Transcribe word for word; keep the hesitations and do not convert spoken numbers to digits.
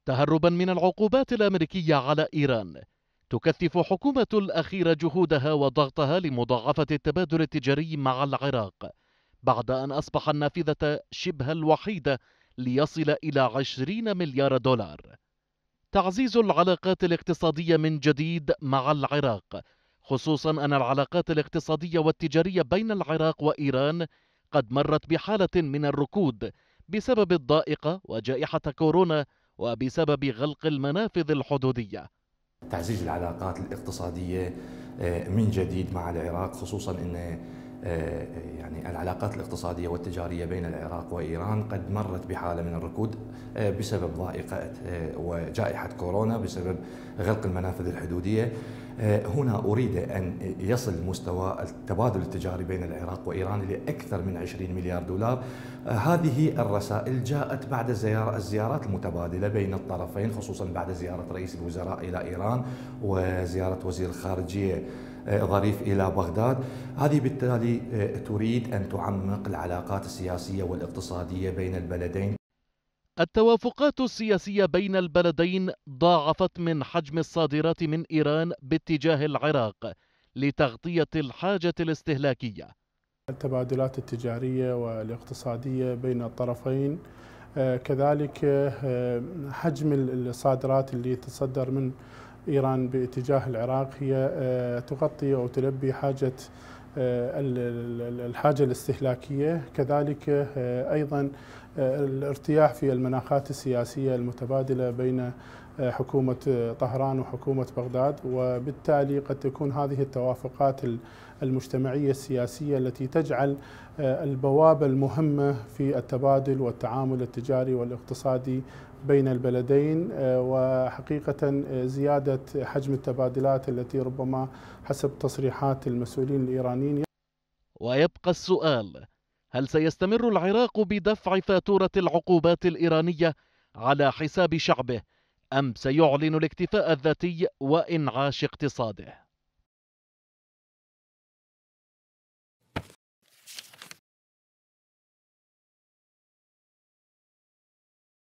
تهربا من العقوبات الأمريكية على إيران، تكثف حكومة الأخيرة جهودها وضغطها لمضاعفة التبادل التجاري مع العراق، بعد أن أصبح النافذة شبه الوحيدة ليصل إلى عشرين مليار دولار. تعزيز العلاقات الاقتصادية من جديد مع العراق، خصوصا أن العلاقات الاقتصادية والتجارية بين العراق وإيران قد مرت بحالة من الركود بسبب الضائقة وجائحة كورونا وبسبب غلق المنافذ الحدودية. تعزيز العلاقات الاقتصادية من جديد مع العراق، خصوصا أن يعني العلاقات الاقتصادية والتجارية بين العراق وإيران قد مرت بحالة من الركود بسبب ضائقة وجائحة كورونا، بسبب غلق المنافذ الحدودية. هنا أريد أن يصل مستوى التبادل التجاري بين العراق وإيران لأكثر من عشرين مليار دولار. هذه الرسائل جاءت بعد الزيارات المتبادلة بين الطرفين، خصوصا بعد زيارة رئيس الوزراء إلى إيران وزيارة وزير الخارجية ظريف إلى بغداد. هذه بالتالي تريد أن تعمق العلاقات السياسية والاقتصادية بين البلدين. التوافقات السياسية بين البلدين ضاعفت من حجم الصادرات من إيران باتجاه العراق لتغطية الحاجة الاستهلاكية. التبادلات التجارية والاقتصادية بين الطرفين، كذلك حجم الصادرات اللي تصدر من إيران باتجاه العراق هي تغطي أو تلبي حاجة الحاجة الاستهلاكية، كذلك أيضا الارتياح في المناخات السياسية المتبادلة بين حكومة طهران وحكومة بغداد، وبالتالي قد تكون هذه التوافقات المجتمعية السياسية التي تجعل البوابة المهمة في التبادل والتعامل التجاري والاقتصادي بين البلدين، وحقيقة زيادة حجم التبادلات التي ربما حسب تصريحات المسؤولين الإيرانيين. ويبقى السؤال: هل سيستمر العراق بدفع فاتورة العقوبات الإيرانية على حساب شعبه، أم سيعلن الاكتفاء الذاتي وإنعاش اقتصاده؟